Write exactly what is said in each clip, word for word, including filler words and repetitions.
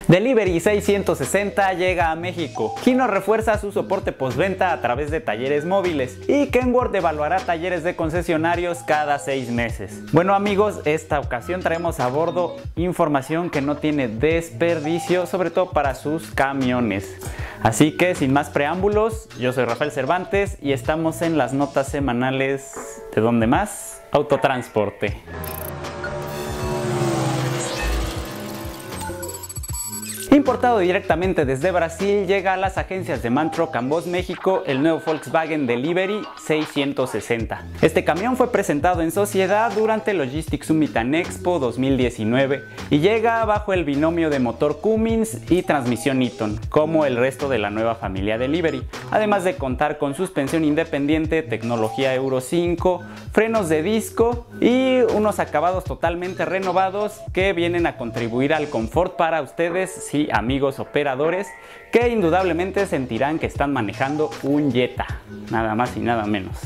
Delivery seiscientos sesenta llega a México. Hino refuerza su soporte postventa a través de talleres móviles y Kenworth evaluará talleres de concesionarios cada seis meses. Bueno amigos, esta ocasión traemos a bordo información que no tiene desperdicio, sobre todo para sus camiones. Así que sin más preámbulos, yo soy Rafael Cervantes y estamos en las notas semanales de ¿Dónde más? Autotransporte. Importado directamente desde Brasil, llega a las agencias de MAN Truck and Bus México el nuevo Volkswagen Delivery seiscientos sesenta. Este camión fue presentado en sociedad durante Logistics Summit and Expo dos mil diecinueve y llega bajo el binomio de motor Cummins y transmisión Eaton, como el resto de la nueva familia Delivery, además de contar con suspensión independiente, tecnología Euro cinco, frenos de disco y unos acabados totalmente renovados que vienen a contribuir al confort para ustedes, sí, amigos operadores, que indudablemente sentirán que están manejando un Jetta, nada más y nada menos.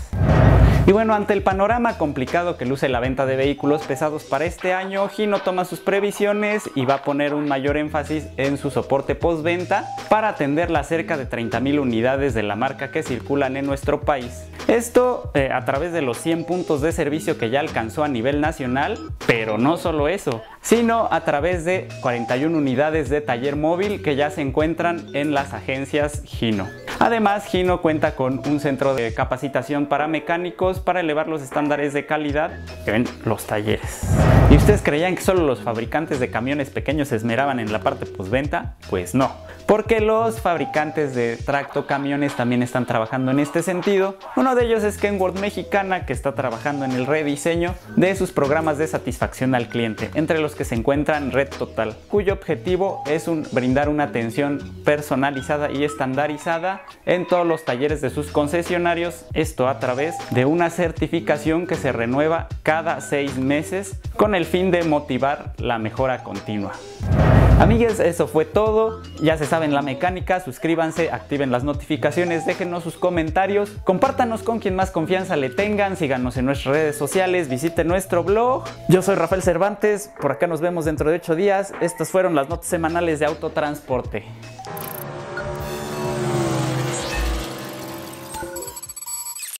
Y bueno, ante el panorama complicado que luce la venta de vehículos pesados para este año, Hino toma sus previsiones y va a poner un mayor énfasis en su soporte postventa para atender las cerca de treinta mil unidades de la marca que circulan en nuestro país. Esto eh, a través de los cien puntos de servicio que ya alcanzó a nivel nacional, pero no solo eso, sino a través de cuarenta y una unidades de taller móvil que ya se encuentran en las agencias Hino. Además, Hino cuenta con un centro de capacitación para mecánicos para elevar los estándares de calidad que ven los talleres. ¿Y ustedes creían que solo los fabricantes de camiones pequeños se esmeraban en la parte postventa? Pues no, porque los fabricantes de tractocamiones también están trabajando en este sentido. Uno de ellos es Kenworth Mexicana, que está trabajando en el rediseño de sus programas de satisfacción al cliente, entre los que se encuentran Red Total, cuyo objetivo es un, brindar una atención personalizada y estandarizada en todos los talleres de sus concesionarios, esto a través de una certificación que se renueva cada seis meses con el fin de motivar la mejora continua. Amigues, eso fue todo. Ya se saben la mecánica, suscríbanse, activen las notificaciones, déjenos sus comentarios, compártanos con quien más confianza le tengan, síganos en nuestras redes sociales, visiten nuestro blog. Yo soy Rafael Cervantes, por acá nos vemos dentro de ocho días. Estas fueron las notas semanales de autotransporte.